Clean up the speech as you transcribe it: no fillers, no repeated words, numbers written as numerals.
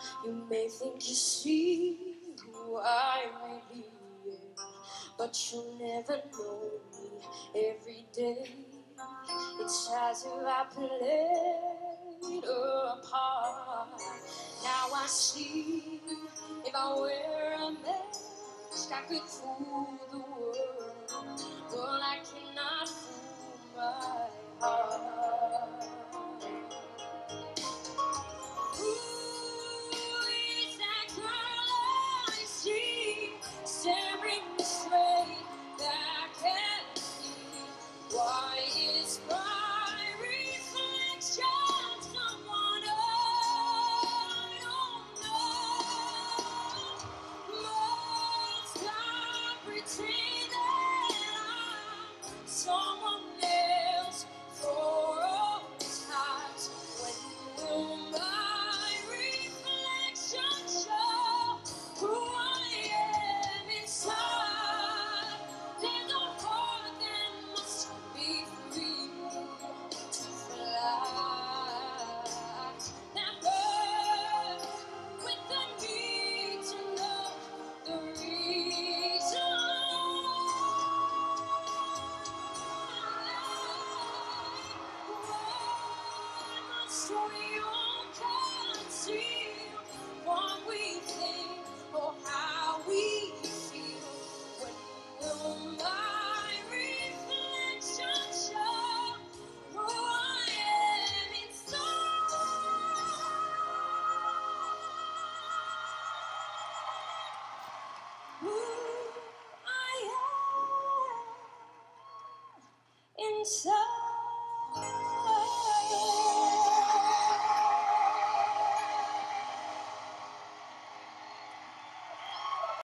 You may think you see who I really am, but you'll never know me every day. It's as if I played a part. Now I see, if I wear a mask, I could fool the world, but I cannot fool my heart. Who is that girl I see staring straight back at me? Why is my reflection someone I don't know? Must I pretend that I'm someone else for all times? When will my reflection show who I am inside? There's a heart that must be free to fly. That bird with the need to know the reason why must we all conceal what we think or how we feel? When will my reflection show who I am inside? Who I am inside.